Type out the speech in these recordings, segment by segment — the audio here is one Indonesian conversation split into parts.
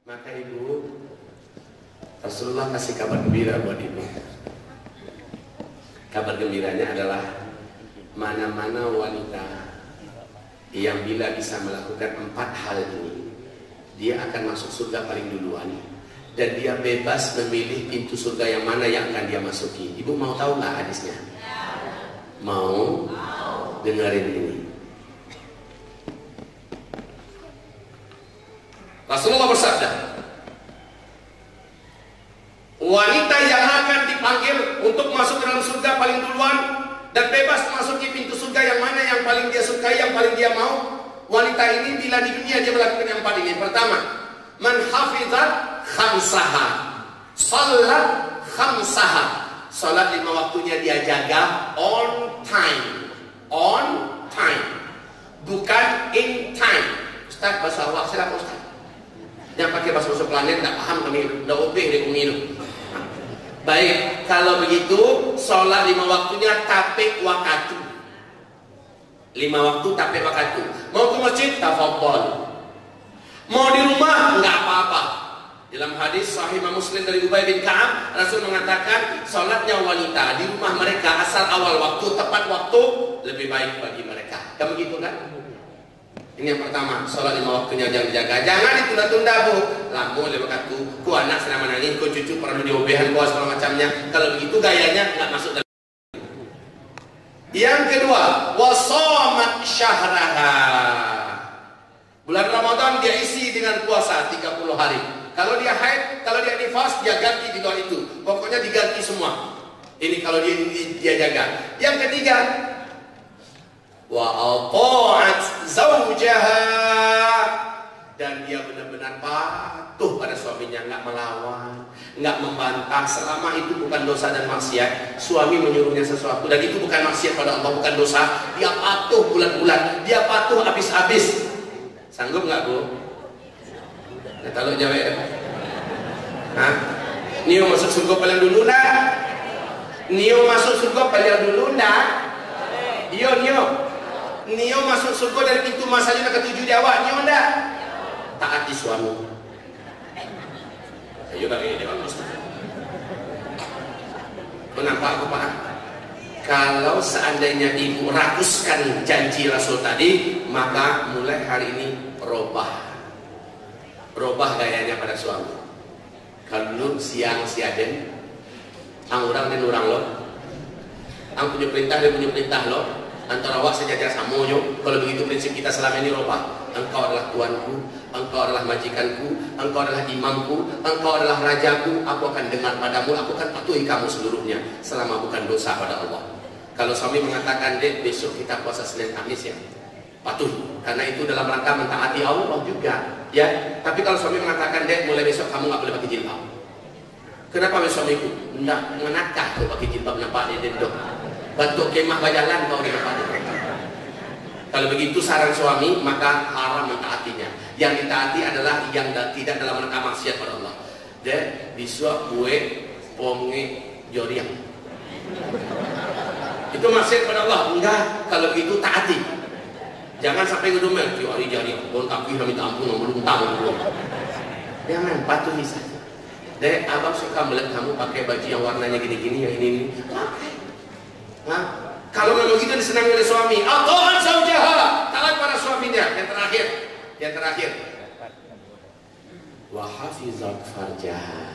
Maka ibu, Rasulullah kasih kabar gembira buat ibu. Kabar gembiranya adalah mana-mana wanita yang bila bisa melakukan 4 hal ini, dia akan masuk surga paling duluan. Dan dia bebas memilih pintu surga yang mana yang akan dia masuki. Ibu mau tahu nggak hadisnya? Mau? Dengerin ini. Rasulullah bersabda, wanita yang akan dipanggil untuk masuk ke dalam surga paling duluan dan bebas memasuki pintu surga yang mana yang paling dia sukai, yang paling dia mau. Wanita ini bila di dunia dia melakukan yang 4 ini. Pertama, man hafizat khamsaha, salat khamsaha, salat 5 waktunya dia jaga on time, bukan in time. Ustaz, bahasa awak silakan Ustaz. Jangan pakai bahasa planet, tak paham kami. Dah obeh dia minum. Baik, kalau begitu sholat 5 waktunya tapik wakatu. 5 waktu tapik wakatu. Mau ke masjid, tafadhol. Mau di rumah, enggak apa-apa. Dalam hadis Sahih Muslim dari Ubay bin Ka'ab, Rasul mengatakan sholatnya wanita di rumah mereka asal awal waktu, tepat waktu, lebih baik bagi mereka. Kan begitu kan? Ini yang pertama, sholat 5 waktunya jangan dijaga. Jangan ditunda-tunda, Bu. Lamu lewat waktu, ku anak sedang menangis, ku cucu perlu diobehan, ku segala macamnya. Kalau begitu gayanya nggak masuk dalam. Yang kedua, wasomat syahraha. Bulan Ramadan dia isi dengan puasa 30 hari. Kalau dia haid, kalau dia nifas, dia ganti di luar itu. Pokoknya diganti semua. Ini kalau dia jaga. Yang ketiga, wa ata'at zawjaha, dan dia benar-benar patuh pada suaminya, nggak melawan, nggak membantah, selama itu bukan dosa dan maksiat. Suami menyuruhnya sesuatu dan itu bukan maksiat pada Allah, bukan dosa, dia patuh bulan-bulan, dia patuh habis-habis. Sanggup nggak, Bu? Nah, kalau jawab ya, Nio masuk surga paling dulu nak? Nio masuk surga paling dulu nak? Nio masuk surga dari pintu masanya ke 7 di awal. Nio enggak? Taati suami. Ayo bagi dia bagus. Kenapa aku paham? Kalau seandainya ibu rakuskan janji Rasul tadi, maka mulai hari ini Robah gayanya pada suami. Kalau dulu siang siaden, orang dan orang lo, ang punya perintah dan punya perintah lo. Antara awak sejajar samonyo. Kalau begitu prinsip kita selama ini robah. Engkau adalah tuanku, engkau adalah majikanku, engkau adalah imamku, engkau adalah rajaku. Aku akan dengar padamu, aku akan patuhi kamu seluruhnya selama bukan dosa pada Allah. Kalau suami mengatakan, dek besok kita puasa Senin Kamis ya, patuh, karena itu dalam rangka mentaati Allah juga ya. Tapi kalau suami mengatakan, dek mulai besok kamu nggak boleh pakai jilbab. Kenapa suamiku? Nggak menakah kalau pakai jilbab, nampak dia dendok. Batuk kemah bajalan kau di depan. Kalau begitu saran suami, maka haram mentaatinya. Yang ditaati adalah yang tidak dalam rangka maksiat pada Allah. Dan disuap kue ponge joriang. Itu maksiat pada Allah. Enggak, kalau begitu taati. Jangan sampai ngedumel jari jariang. Bon kaki minta ampun belum tahu. Jangan, patuhi saja. Dan abang suka melihat kamu pakai baju yang warnanya gini-gini, yang ini. Pakai. Kalau memang itu disenangi oleh suami, ata'at zawjaha, taat pada suaminya. Yang terakhir, wa hafizat farjaha,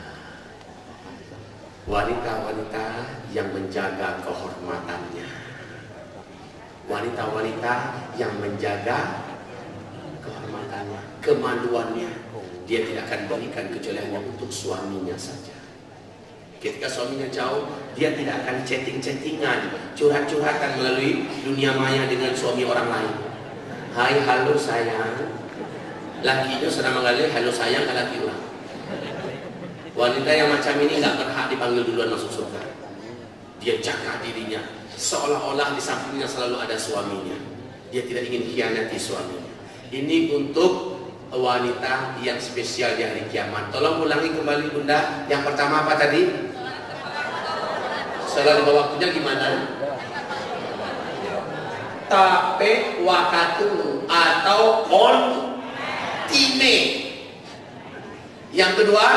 wanita-wanita yang menjaga kehormatannya, wanita-wanita yang menjaga kehormatannya, kemaluannya, dia tidak akan berikan kecuali hanya untuk suaminya saja. Ketika suaminya jauh, dia tidak akan chatting-chattingan, curhat-curhatan melalui dunia maya dengan suami orang lain. Hai, halo sayang. Lakinya sedang mengalir, halo sayang ke laki orang. Wanita yang macam ini nggak berhak dipanggil duluan masuk surga. Dia jaga dirinya, seolah-olah di sampingnya selalu ada suaminya. Dia tidak ingin khianati suaminya. Ini untuk wanita yang spesial di hari kiamat. Tolong ulangi kembali Bunda. Yang pertama apa tadi? Salat 5 waktunya gimana? Tape wakatu atau on time. Yang kedua,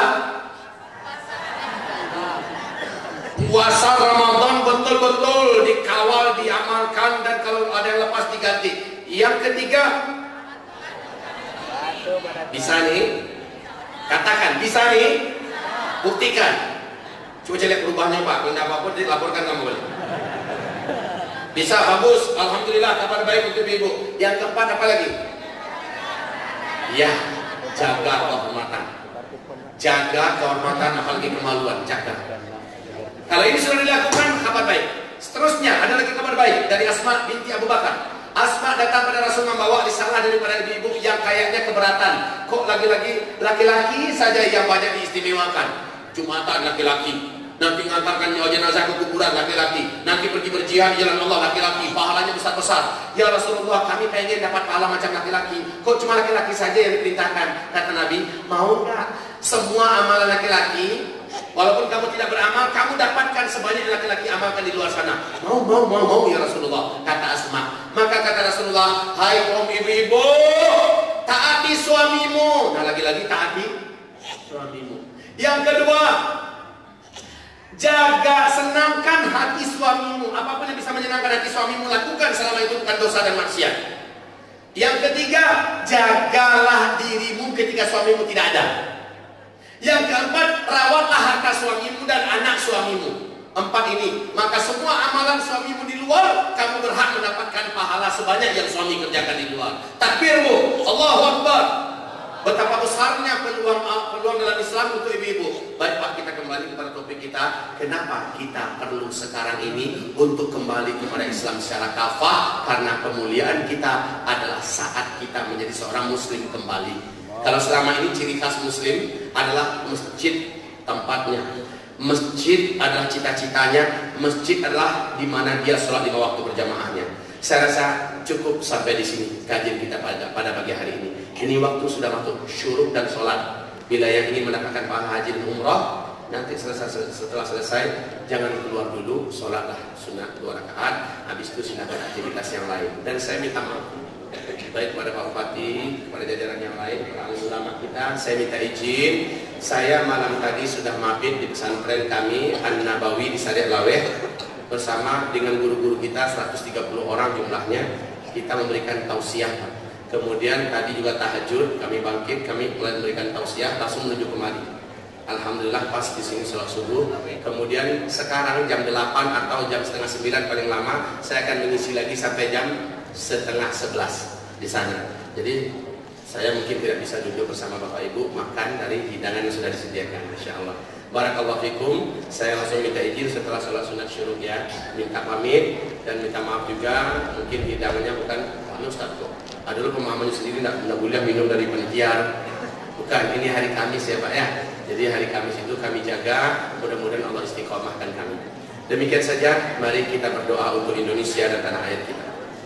puasa Ramadan betul-betul dikawal, diamalkan, dan kalau ada yang lepas diganti. Yang ketiga, bisa nih, katakan bisa nih, buktikan. Coba lihat perubahannya Pak, kalau tidak apa-apa dilaporkan kamu boleh. Bisa, bagus, alhamdulillah, kabar baik untuk ibu. Yang keempat apa lagi? Ya, jaga kehormatan. Jaga kehormatan, apalagi kemaluan, jaga. Kalau ini sudah dilakukan, kabar baik. Seterusnya ada lagi kabar baik dari Asma binti Abu Bakar. Asma datang pada Rasul membawa risalah daripada ibu-ibu yang kayaknya keberatan. Kok laki-laki saja yang banyak diistimewakan? Jumatan laki-laki, nanti mengantarkan nyawa jenazah ke kuburan laki-laki, nanti pergi berjihad di jalan Allah laki-laki, pahalanya besar-besar. Ya Rasulullah, kami pengen dapat pahala macam laki-laki. Kok cuma laki-laki saja yang diperintahkan? Kata Nabi, mau nggak semua amalan laki-laki? Walaupun kamu tidak beramal, kamu dapatkan sebanyak laki-laki amalkan di luar sana. Mau ya Rasulullah, kata Asma. Maka kata Rasulullah, hai kaum ibu-ibu, taati suamimu. Nah, lagi-lagi taati suamimu. Yang kedua, jaga, senangkan hati suamimu. Apapun yang bisa menyenangkan hati suamimu, lakukan selama itu bukan dosa dan maksiat. Yang ketiga, jagalah dirimu ketika suamimu tidak ada. Yang keempat, rawatlah harta suamimu dan anak suamimu. Empat ini, maka semua amalan suamimu di luar, kamu berhak mendapatkan pahala sebanyak yang suami kerjakan di luar. Takbirmu, Allahu Akbar. Betapa besarnya peluang dalam Islam untuk ibu-ibu. Baik Pak, kita kembali kepada topik kita. Kenapa kita perlu sekarang ini untuk kembali kepada Islam secara kafah? Karena kemuliaan kita adalah saat kita menjadi seorang muslim kembali. Kalau selama ini ciri khas muslim adalah masjid tempatnya, masjid adalah cita-citanya, masjid adalah di mana dia sholat 5 waktu berjamaahnya. Saya rasa cukup sampai di sini kajian kita pada pagi hari ini. Ini waktu sudah masuk syuruk dan sholat. Bila yang ingin mendapatkan pahala haji dan umrah, nanti setelah selesai jangan keluar dulu, sholatlah sunat 2 rakaat. Habis itu silakan aktivitas yang lain. Dan saya minta maaf baik kepada Pak Bupati, kepada jajaran yang lain, para ulama kita, saya minta izin. Saya malam tadi sudah mabit di pesantren kami An-Nabawi di Sadiq Laweh bersama dengan guru-guru kita 130 orang jumlahnya. Kita memberikan tausiah. Kemudian tadi juga tahajud, kami bangkit, kami mulai memberikan tausiah, langsung menuju kemari. Alhamdulillah pas di sini sholat subuh. Kemudian sekarang jam 8 atau jam setengah 9 paling lama, saya akan mengisi lagi sampai jam setengah 11 di sana. Jadi saya mungkin tidak bisa duduk bersama Bapak Ibu makan dari hidangan yang sudah disediakan. Masya Allah. Barakallahu fikum. Saya langsung minta izin setelah sholat sunat syuruk ya, minta pamit dan minta maaf juga. Mungkin hidangannya bukan Ustaz kok. Ada dulu pemahamannya sendiri tidak boleh minum dari panitia. Bukan, ini hari Kamis ya Pak ya. Jadi hari Kamis itu kami jaga. Mudah-mudahan Allah istiqomahkan kami. Demikian saja. Mari kita berdoa untuk Indonesia dan tanah air kita.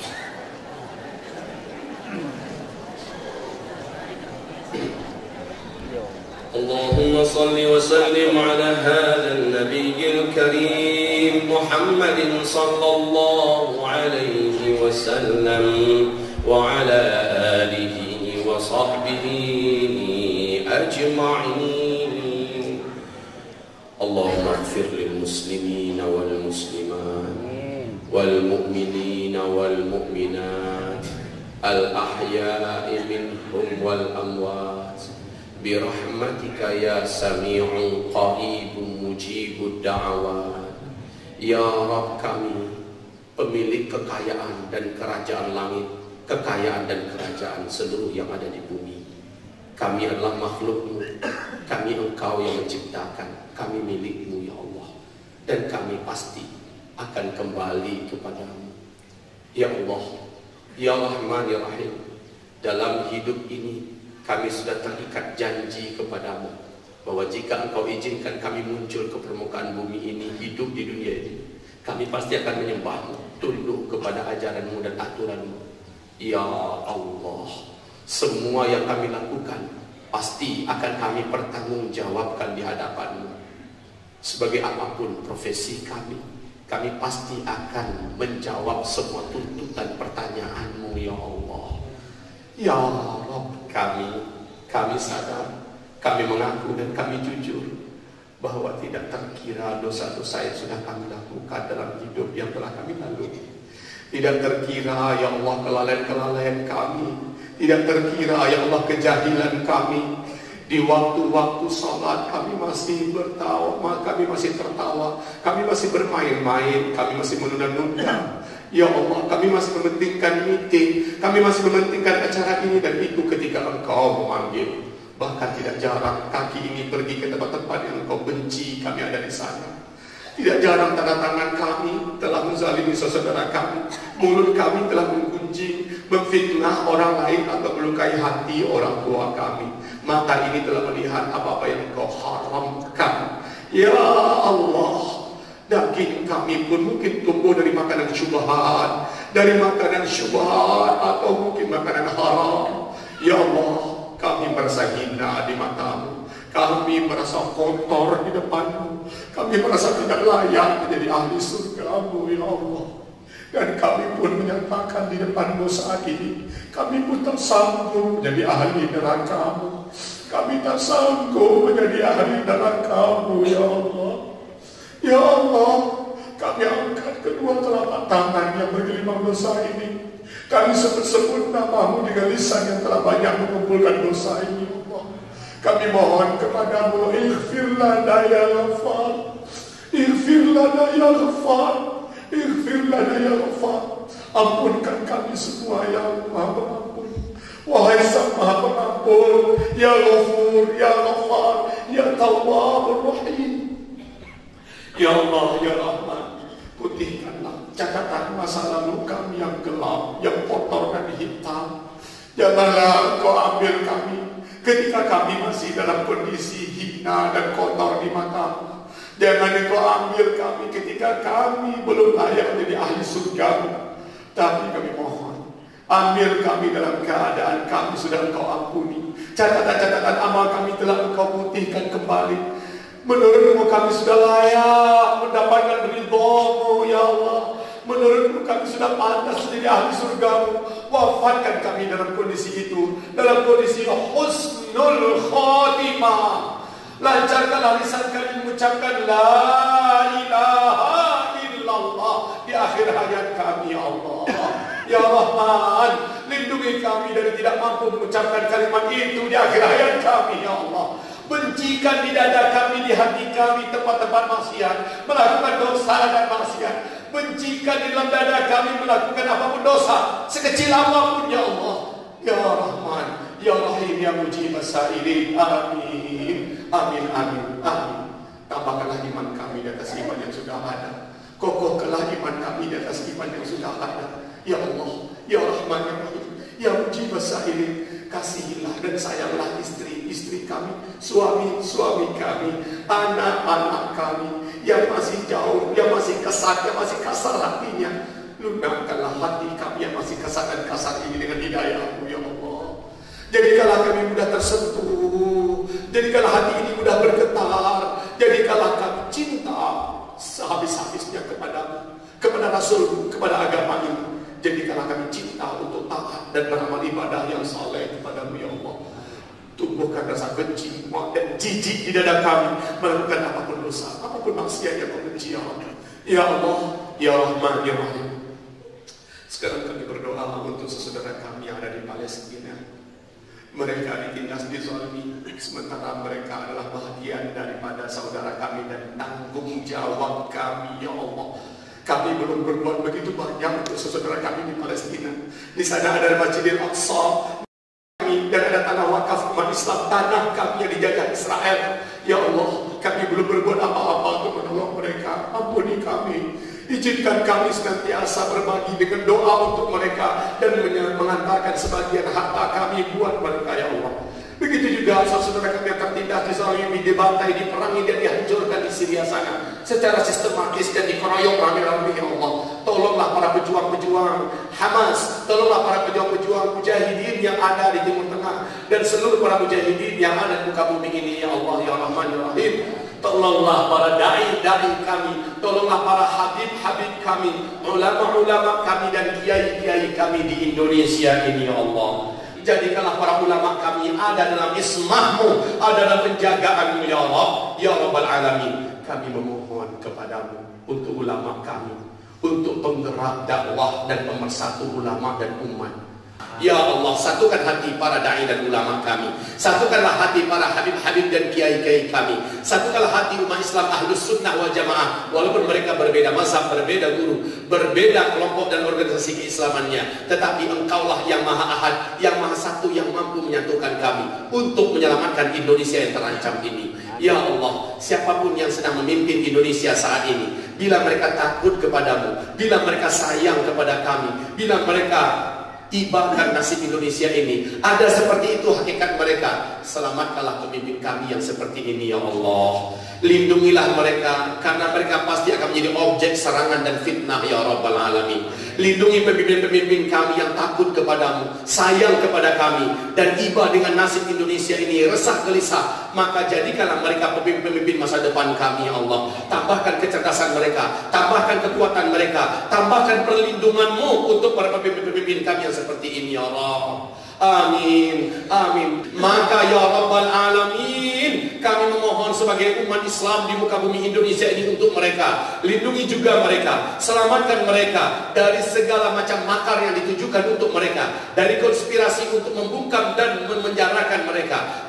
اللهم صل وسلم على هذا النبي الكريم محمد صلى الله عليه وسلم وعلى آله وصحبه أجمعين. اللهم اغفر للمسلمين والمسلمات والمؤمنين والمؤمنات الأحياء منهم والأموات برحمتك يا سميع قريب مجيب الدعوات. Ya Rabb kami, pemilik kekayaan dan kerajaan langit, kekayaan dan kerajaan seluruh yang ada di bumi. Kami adalah makhluk-Mu, kami Engkau yang menciptakan, kami milik-Mu ya Allah. Dan kami pasti akan kembali kepadamu. Ya Allah, ya Rahman ya Rahim, dalam hidup ini kami sudah terikat janji kepadamu bahwa jika Engkau izinkan kami muncul ke permukaan bumi ini, hidup di dunia ini, kami pasti akan menyembahmu, tunduk kepada ajaranmu dan aturanmu. Ya Allah, semua yang kami lakukan pasti akan kami pertanggungjawabkan di hadapanmu. Sebagai apapun profesi kami, kami pasti akan menjawab semua tuntutan pertanyaanmu ya Allah. Ya Rabb kami sadar Kami mengaku dan kami jujur bahwa tidak terkira dosa-dosa yang sudah kami lakukan dalam hidup yang telah kami lalui. Tidak terkira ya Allah kelalaian-kelalaian kami. Tidak terkira ya Allah kejahilan kami. Di waktu-waktu salat kami masih bertawa, kami masih tertawa, kami masih bermain-main, kami masih menunda-nunda. Ya Allah, kami masih mementingkan meeting, kami masih mementingkan acara ini dan itu ketika Engkau memanggil. Bahkan tidak jarang kaki ini pergi ke tempat-tempat yang Engkau benci, kami ada di sana. Tidak jarang tanda tangan kami telah menzalimi saudara kami, mulut kami telah menggunjing, memfitnah orang lain atau melukai hati orang tua kami. Mata ini telah melihat apa-apa yang Engkau haramkan. Ya Allah, daging kami pun mungkin tumbuh dari makanan syubhat, atau mungkin makanan haram. Ya Allah, kami merasa hina di matamu, kami merasa kotor di depanmu, kami merasa tidak layak menjadi ahli surgamu ya Allah. Dan kami pun menyatakan di depanmu saat ini, kami pun tak sanggup menjadi ahli nerakamu. Kami tak sanggup menjadi ahli nerakamu ya Allah. Ya Allah, kami angkat kedua telapak tangan yang bergelimang dosa ini. Kami sebut-sebut namamu dengan lisan yang telah banyak mengumpulkan dosa ini ya Allah. Kami mohon kepadamu, ighfir lana ya Ghaffar, ighfir lana ya Ghaffar, ighfir lana ya Ghaffar. Ampunkan kami semua ya Maha Pengampun. Wahai Sang Maha Pengampun, ya Ghafur, ya Ghaffar, ya Tawwabur Rahim. Ya Allah, ya Rahman, putihkanlah catatan masa lalu kami yang gelap, yang kotor dan hitam. Janganlah Engkau ambil kami ketika kami masih dalam kondisi hina dan kotor di matamu. Jangan Engkau ambil kami ketika kami belum layak menjadi ahli surga. Tapi kami mohon, ambil kami dalam keadaan kami sudah Engkau ampuni. Catatan-catatan amal kami telah Engkau putihkan kembali. Menurutmu kami sudah layak mendapatkan ridho-Mu ya Allah. Menurutmu kami sudah pantas menjadi ahli surgamu. Wafatkan kami dalam kondisi itu, dalam kondisi husnul khotimah. Lancarkanlah lisan kami mengucapkan la ilaha illallah di akhir hayat kami ya Allah. Ya Rahman, lindungi kami dari tidak mampu mengucapkan kalimat itu di akhir hayat kami ya Allah. Bencikan di dada kami, di hati kami tempat-tempat maksiat, melakukan dosa dan maksiat. Bencikan di dalam dada kami melakukan apapun dosa, sekecil apapun ya Allah. Ya Rahman, ya Rahim, ya Mujib as-sa'ilin. Amin, amin, amin, amin. Tambahkanlah iman kami di atas iman yang sudah ada. Kokohkanlah iman kami di atas iman yang sudah ada. Ya Allah, ya Rahman, ya Rahim, ya Mujib as-sa'ilin. Kasihilah dan sayanglah istri-istri kami, suami-suami kami, anak-anak kami yang masih jauh, yang masih kesat, yang masih kasar hatinya. Lunakkanlah hati kami yang masih kasar dan kasar ini dengan hidayah-Mu ya Allah. Jadikanlah kami mudah tersentuh, jadikanlah hati ini mudah bergetar, jadikanlah kami cinta sehabis-habisnya kepada Rasul, kepada agama ini. Jadikanlah kami cinta untuk taat dan beramal ibadah yang saleh kepada-Mu ya Allah. Tumbuhkan rasa benci dan jijik di dada kami melakukan apapun dosa, apapun maksiat yang Kau benci ya Allah. Ya Allah, ya Rahman, ya Rahim. Sekarang kami berdoa untuk saudara kami yang ada di Palestina. Mereka ditindas, dizalimi, sementara mereka adalah bahagian daripada saudara kami dan tanggung jawab kami ya Allah. Kami belum berbuat begitu banyak untuk saudara kami di Palestina. Di sana ada Masjidil Aqsa dan ada tanah wakaf umat Islam, tanah kami yang dijajah Israel. Ya Allah, kami belum berbuat apa-apa untuk menolong mereka. Ampuni kami. Izinkan kami senantiasa berbagi dengan doa untuk mereka dan mengantarkan sebagian harta kami buat mereka ya Allah. Begitu juga saudara kami yang tertindas, dizalimi, dibantai, diperangi dan dihancurkan di Syria sana secara sistematis dan dikeroyok rame-rame ya Allah. Tolonglah para pejuang-pejuang Hamas, tolonglah para pejuang-pejuang mujahidin yang ada di Timur Tengah dan seluruh para mujahidin yang ada di muka bumi ini ya Allah ya Rahman ya Rahim. Tolonglah para da'i-da'i kami, tolonglah para habib-habib kami, ulama-ulama kami dan kiai-kiai kami di Indonesia ini ya Allah. Jadikanlah para ulama kami ada dalam ismahmu, ada dalam penjagaanmu ya Allah, ya Rabbal Alamin. Kami memohon kepadamu untuk ulama kami, untuk penggerak dakwah dan pemersatu ulama dan umat. Ya Allah, satukan hati para da'i dan ulama kami. Satukanlah hati para habib-habib dan kiai-kiai kami. Satukanlah hati umat Islam Ahlus Sunnah wal Jamaah. Walaupun mereka berbeda mazhab, berbeda guru, berbeda kelompok dan organisasi keislamannya, tetapi Engkaulah yang Maha Ahad, yang Maha Satu, yang mampu menyatukan kami untuk menyelamatkan Indonesia yang terancam ini. Ya Allah, siapapun yang sedang memimpin Indonesia saat ini, bila mereka takut kepadamu, bila mereka sayang kepada kami, bila mereka tibakan nasib Indonesia ini, ada seperti itu hakikat mereka, selamatkanlah pemimpin kami yang seperti ini ya Allah. Lindungilah mereka, karena mereka pasti akan menjadi objek serangan dan fitnah ya Rabbal Alamin. Lindungi pemimpin-pemimpin kami yang takut kepadamu, sayang kepada kami, dan iba dengan nasib Indonesia ini, resah gelisah. Maka jadikanlah mereka pemimpin-pemimpin masa depan kami ya Allah. Tambahkan kecerdasan mereka, tambahkan kekuatan mereka, tambahkan perlindunganmu untuk para pemimpin-pemimpin kami yang seperti ini ya Allah. Amin, amin. Maka ya Rabbal Alamin, kami memohon sebagai umat Islam di muka bumi Indonesia ini untuk mereka. Lindungi juga mereka, selamatkan mereka dari segala macam makar yang ditujukan untuk mereka, dari konspirasi untuk membungkam dan memenjarakan mereka.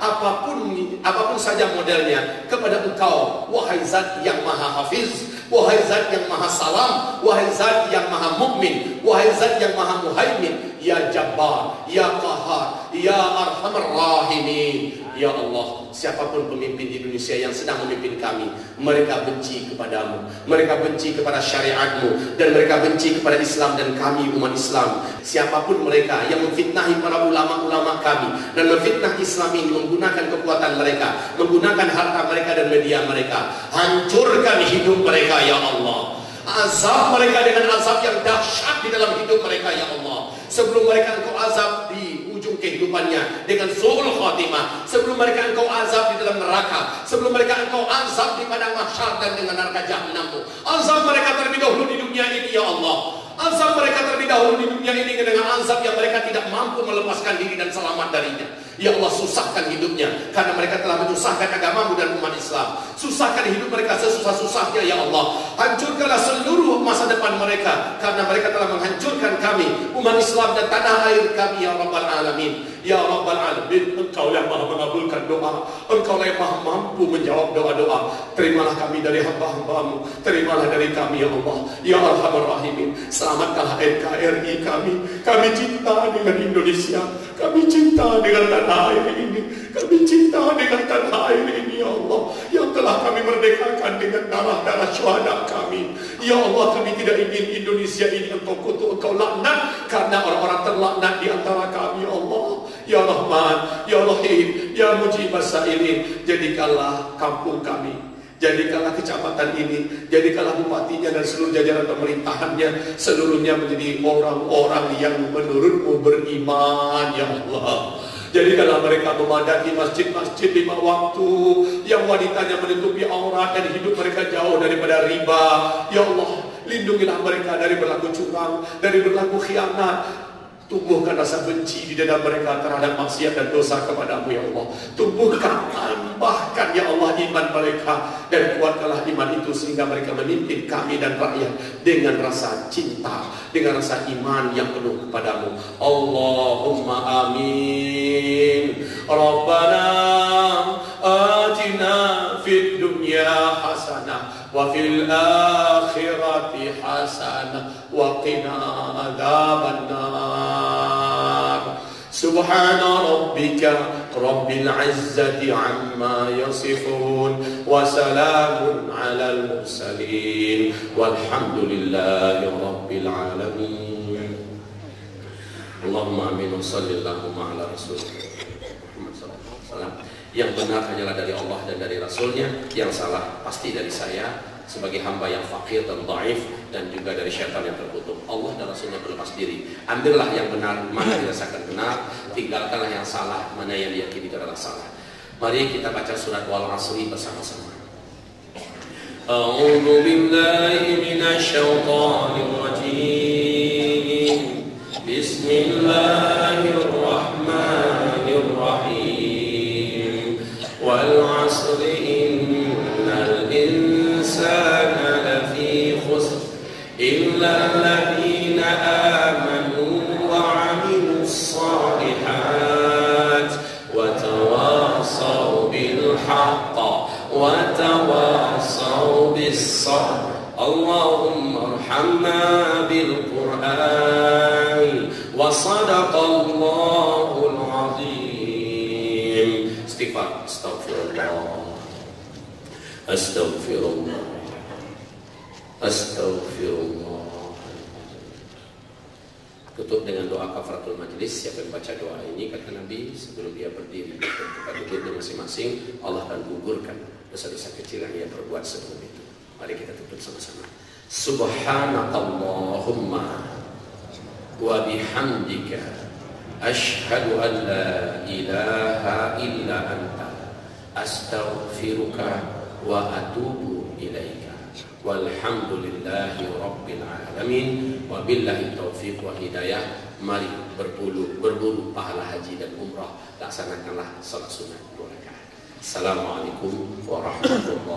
Apapun saja modelnya, kepada Engkau wahai Zat yang Maha Hafiz, wahai Zat yang Maha Salam, wahai Zat yang Maha Mukmin, wahai Zat yang Maha Muhaimin, ya Jabbar, ya Qahar, ya Arhamar Rahimin. Ya Allah, siapapun pemimpin Indonesia yang sedang memimpin kami, mereka benci kepadamu, mereka benci kepada syariatmu, dan mereka benci kepada Islam dan kami umat Islam. Siapapun mereka yang memfitnahi para ulama-ulama kami dan memfitnah Islam ini, menggunakan kekuatan mereka, menggunakan harta mereka dan media mereka, hancurkan hidup mereka ya Allah. Azab mereka dengan azab yang dahsyat di dalam hidup mereka ya Allah. Sebelum mereka Engkau azab di ujung kehidupannya dengan su'ul khatimah, sebelum mereka Engkau azab di dalam neraka, sebelum mereka Engkau azab di padang mahsyar dan dengan neraka jahanam-Mu. Azab mereka terlebih dahulu di dunia ini ya Allah. Azab mereka terlebih dahulu di dunia ini dengan azab yang mereka tidak mampu melepaskan diri dan selamat darinya. Ya Allah, susahkan hidupnya, karena mereka telah menyusahkan agamamu dan umat Islam. Susahkan hidup mereka sesusah-susahnya ya Allah. Hancurkanlah seluruh masa depan mereka, karena mereka telah menghancurkan kami, umat Islam dan tanah air kami ya Rabbal Alamin. Ya Rabbal Alamin, Engkau yang maha mengabulkan doa, Engkau yang maha mampu menjawab doa-doa. Terimalah kami dari hamba-hambamu, terimalah dari kami ya Allah, ya Arhamar Rahimin. Selamatkanlah NKRI kami. Kami cinta dengan Indonesia, kami cinta dengan tanah air ini, kami cinta dengan tanah air ini ya Allah, yang telah kami merdekakan dengan darah-darah syuhada kami. Ya Allah, kami tidak ingin Indonesia ini Engkau kutuk, Engkau laknat, karena orang-orang terlaknat di antara kami ya Allah. Ya Rahman, Ya Rahim, Ya Mujibas Sa'ilin, jadikanlah kampung kami, jadikanlah kecamatan ini, jadikanlah bupatinya dan seluruh jajaran pemerintahannya, seluruhnya menjadi orang-orang yang menurutmu beriman ya Allah. Jadikanlah mereka memadati masjid-masjid 5 waktu, yang wanitanya menutupi aurat dan hidup mereka jauh daripada riba. Ya Allah, lindungilah mereka dari berlaku curang, dari berlaku khianat. Tumbuhkan rasa benci di dada mereka terhadap maksiat dan dosa kepadamu ya Allah. Tumbuhkan, tambahkan ya Allah iman mereka, dan kuatkanlah iman itu sehingga mereka memimpin kami dan rakyat dengan rasa cinta, dengan rasa iman yang penuh kepadamu. Allahumma amin. Rabbana atina fid dunya hasanah wa fil akhirati hasanah wa qina adzabannar. Subhana rabbika rabbil izzati amma yasifun wa salamun alal mursalin walhamdulillahi rabbil alamin. Allahumma amin wa sallallahu ala rasulillah Muhammad sallallahu alaihi wasallam. Yang benar hanyalah dari Allah dan dari Rasulnya, yang salah pasti dari saya sebagai hamba yang fakir dan dhaif, dan juga dari syaitan yang terkutuk. Allah dan Rasulnya berlepas diri. Ambillah yang benar, mana dirasakan benar, tinggalkanlah yang salah, mana yang diyakini adalah salah. Mari kita baca surat Wal Asri bersama-sama. A'udzu billahi minasy syaithanir rajim. Bismillahirrahmanirrahim. illalladzina amanu wa 'amilus shalihat wa tawassaw bil haqq wa tawassaw bis sabr. Allahumma arhamna bil Qur'an wa sadaqallahul azim. Istighfar. Astaghfirullah, astaghfirullah, astaghfirullah. Tutup dengan doa kafaratul majlis. Siapa yang baca doa ini, kata Nabi, sebelum dia berdiri di tempat duduknya masing-masing, Allah akan gugurkan dosa-dosa kecil yang ia perbuat sebelum itu. Mari kita tutup sama-sama. Subhanakallahumma wa bihamdika asyhadu an la ilaha illa anta astaghfiruka wa atubu ilaika. Walhamdulillahi rabbil alamin. Wabillahi taufiq wa hidayah. Mari berburu pahala haji dan umrah. Laksanakanlah salat sunat 2 rakaat. Assalamualaikum warahmatullahi wabarakatuh.